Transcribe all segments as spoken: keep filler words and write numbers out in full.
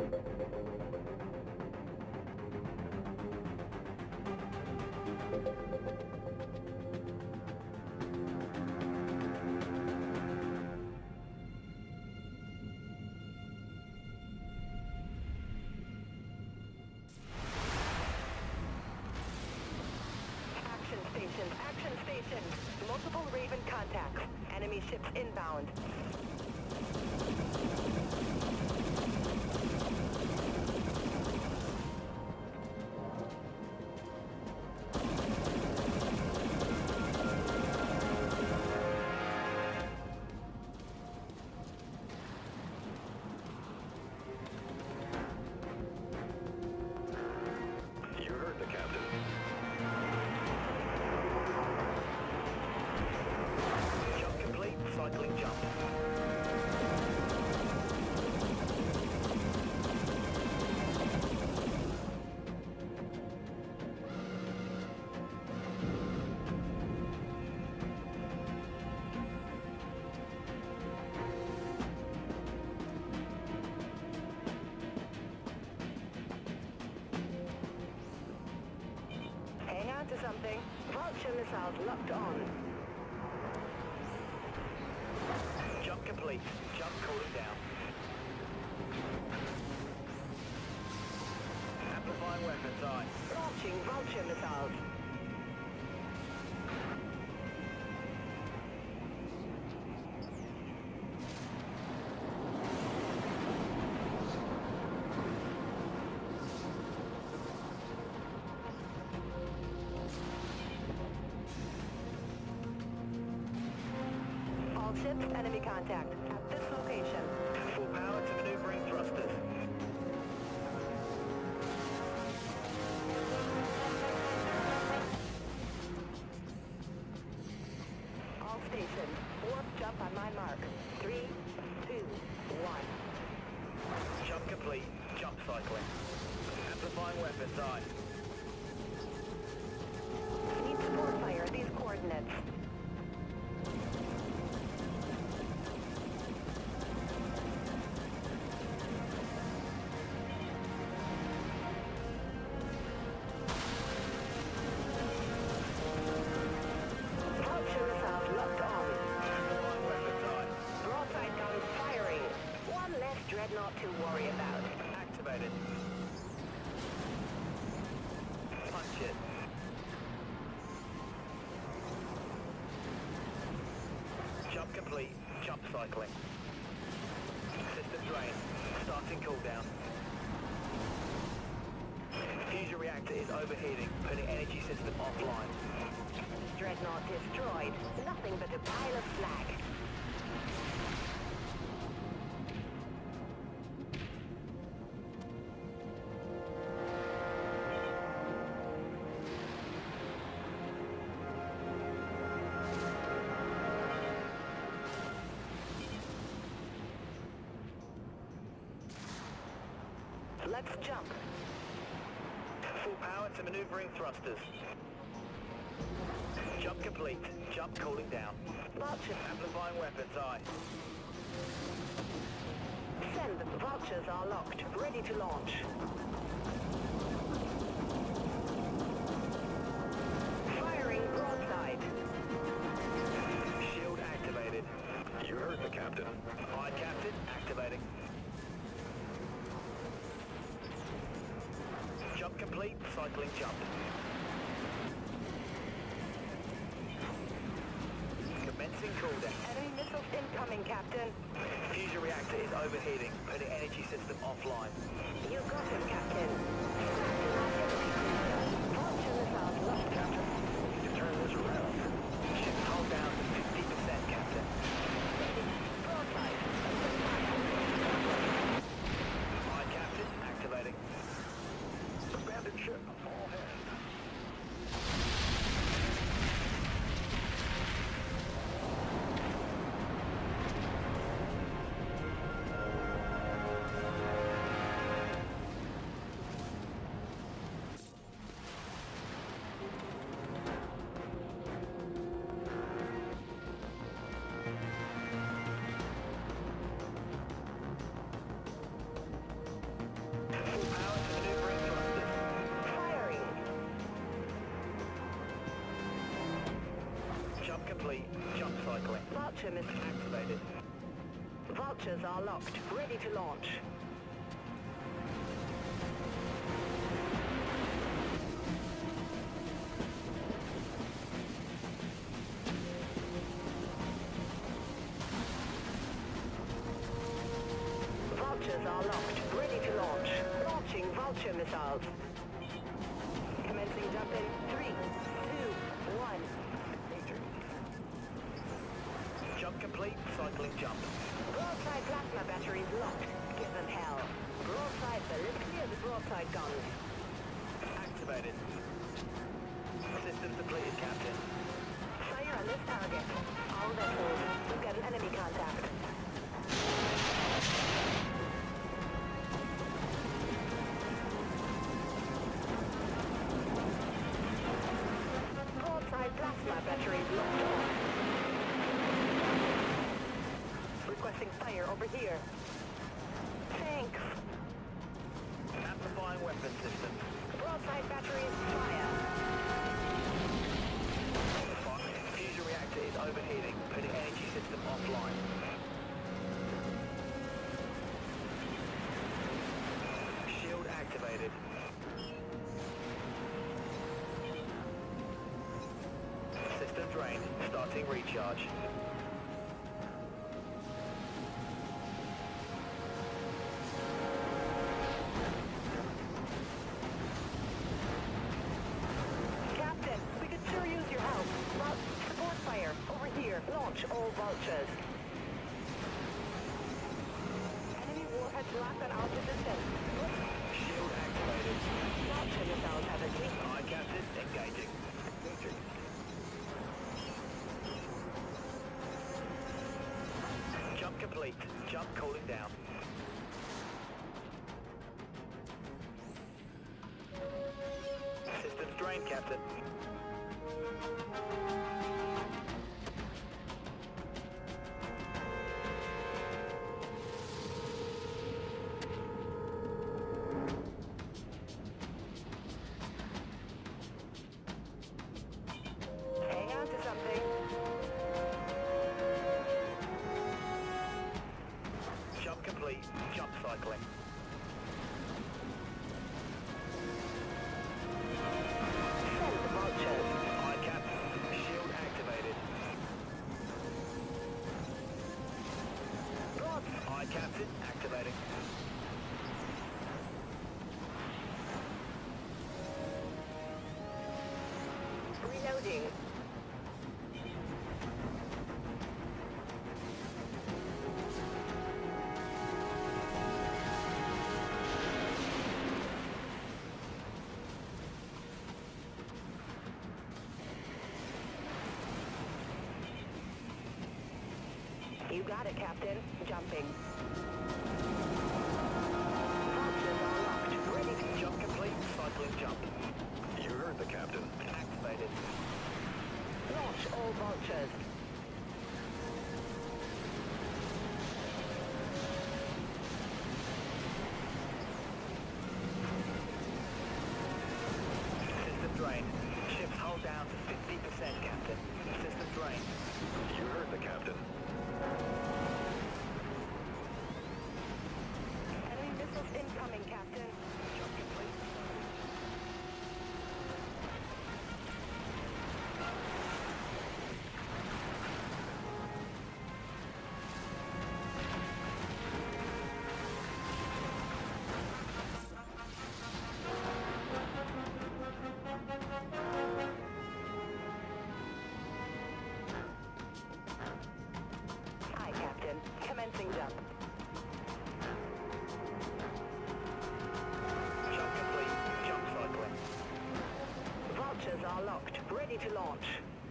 Stations, action stations. Multiple Raven contacts. Enemy ships inbound. You heard the captain. Cycling jump. Hang on to something. Vulture missiles locked on. Jump complete. Jump cooling down. Amplifying weapons eye. Launching Vulture missiles. All ships, enemy contact at this location. Full power to maneuvering thrusters. All stations, warp jump on my mark. Three, two, one. Jump complete. Jump cycling. Amplifying weapons eye. Need support fire at these coordinates. Dreadnought to worry about. Activated. Punch it. Jump complete. Jump cycling. System drain. Starting cooldown. Fusion reactor is overheating, putting energy system offline. Dreadnought destroyed. Nothing but a pile of slag. Let's jump. Full power to maneuvering thrusters. Jump complete. Jump cooling down. Vulture. Amplifying weapons eye. Send. Vultures are locked. Ready to launch. Firing broadside. Shield activated. You heard the captain. Aye, captain. Activating. Jump complete, cycling jump. Commencing cooldown. Enemy missiles incoming, Captain. Fusion reactor is overheating, putting energy system offline. You got him, Captain. Vulture missiles lost, Captain. You turn this around. Ship hull down to fifty percent, Captain. Broadside. Aye, captain. Activating. Abandoned ship, all hands. Vulture missile Activated. Vultures are locked, ready to launch. Vultures are locked, ready to launch. Launching Vulture missiles. Commencing jump in three, two, one. Jump complete. Cycling jump. Broadside plasma batteries locked. Give them hell. Broadside bullets clear the broadside guns. Activated. Systems depleted, Captain. Fire on this target. All vessels. We've got an enemy contact. Broadside plasma batteries locked on. Requesting fire over here. Thanks. Amplifying weapon systems. Broadside batteries fire. Fusion reactor is overheating, putting energy system offline. Shield activated. System drained. Starting recharge. Captain, we could sure use your help. Well, support fire. Over here. Launch all vultures. Enemy warheads locked on our position. Shield activated. Vulture missiles have a leak. Aye, Captain. Engaging. Jump complete. Jump cooling down. Systems drained, Captain. Hang on to something. Jump complete. Jump cycling. Send the vultures. Aye, Captain. Shield activated. Broad. Aye, Captain. Activating. Reloading. You got it, Captain. Jumping. Vultures are locked. Ready to Jump complete. Cycling jump. You heard the captain. Activated. launch all vultures. System drained. Ship's hull down to fifty percent, Captain. System drained. You heard the captain. Enemy missiles incoming, Captain. Jump complete. Aye, Captain. Commencing jump. Jump complete. Jump cycling. Vultures are locked, ready to launch.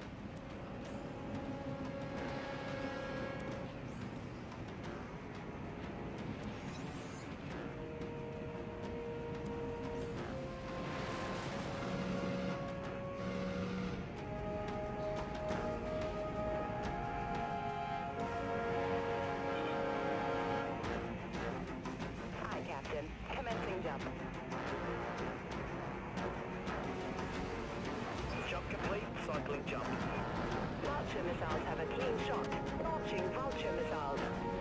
Aye, Captain. Commencing jump. Jump complete. Cycling jump. Vulture missiles have a clean shot. Launch Launching vulture missiles.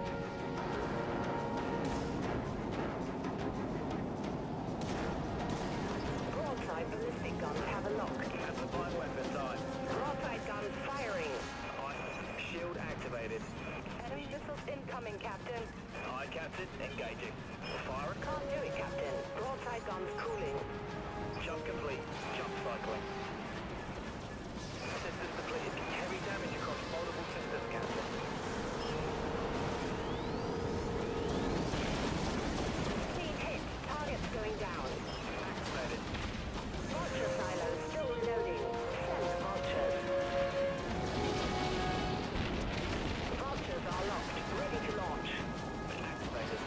Broadside ballistic guns have a lock. Amplifying weapons on. Broadside guns firing. Aye. Shield activated. Enemy missiles incoming, Captain. Aye, Captain. Engaging. Fire. Can't do it, Captain. Broadside guns cooling. Jump complete. Jump cycling. Systems depleted. Heavy damage across multiple systems, Captain. Clean hit. Targets going down. Activated. Vulture silos still reloading. Send vultures. Vultures are locked. Ready to launch. Activated.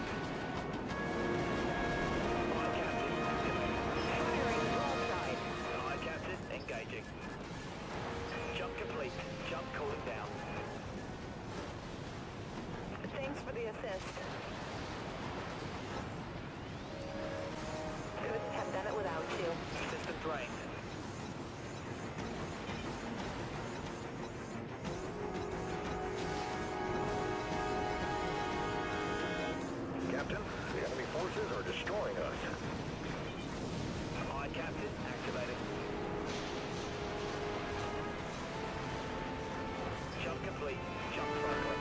Aye, Captain. Firing broadside. Aye, Captain. Engaging. Jump complete. Jump cooling down. Thanks for the assist. Couldn't have done it without you. System drained. Captain, the enemy forces are destroying us. Aye, Captain. Activating. Jump complete. Jump cycling.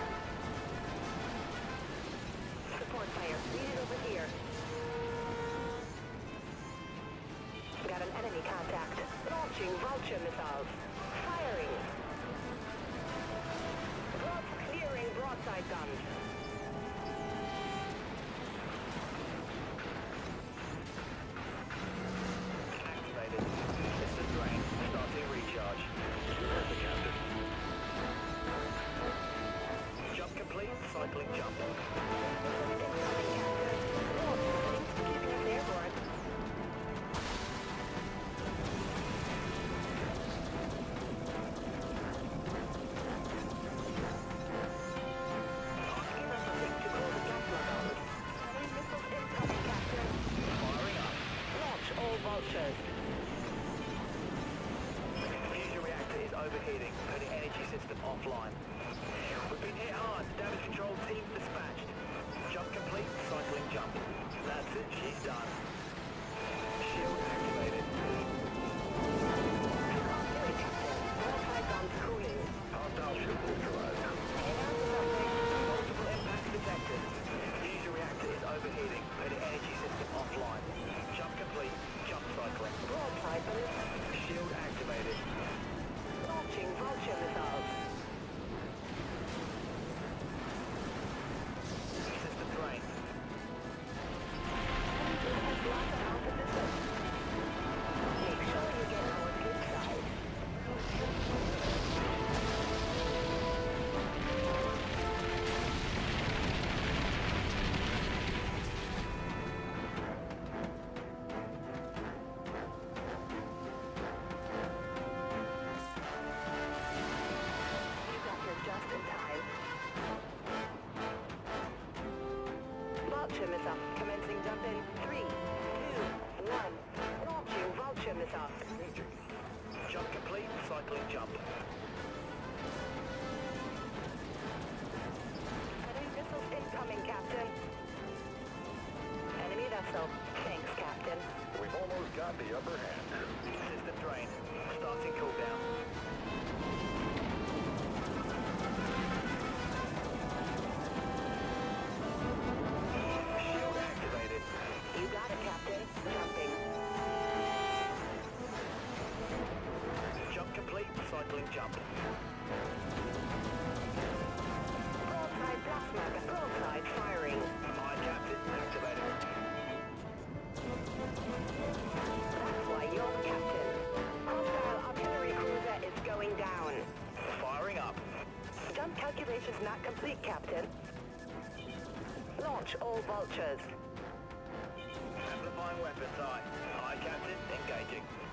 Support fire. Needed over here. Got an enemy contact. Launching vulture missiles. Firing. Broad clearing broadside guns. Activated. System drained. Starting recharge. You heard the captain. Jump complete. Cycling jump. Incoming, Captain. Oh, thanks for keeping us airborne. Give us a link to call the plasma guns. Enemy missiles incoming, Captain. Firing up. Launch all vultures. Fusion reactor is overheating. Putting energy system offline. We've been hit hard. Damage control team dispatched. Jump complete. Cycling jump. That's it. She's done. Shield activated. Can't do it, Captain. Broadside guns cooling. Hostile ship neutralized. Multiple impacts detected. Fusion reactor is overheating. Putting energy system offline. Jump complete. Jump cycling. Broadside ballistic. Shield activated. Launching vulture missiles. System drained. Has lost our position. Make sure you get our good side. You got here just in time. Vulture missile. Commencing jump in. Three, two, one. Launching vulture missile. Jump complete. Cycling jump. Enemy missiles incoming, Captain. Enemy vessel. Thanks, Captain. We've almost got the upper hand. System drained. Starting cooldown. Shield activated. You got it, Captain. Jumping. Jump complete. Cycling jump. Broadside plasma. Broadside firing. Aye, Captain. Activated. That's why you're the captain. Hostile artillery cruiser is going down. Firing up. Jump calculations not complete, Captain. Launch all vultures. Amplifying weapons. Aye. Aye, Captain. Engaging.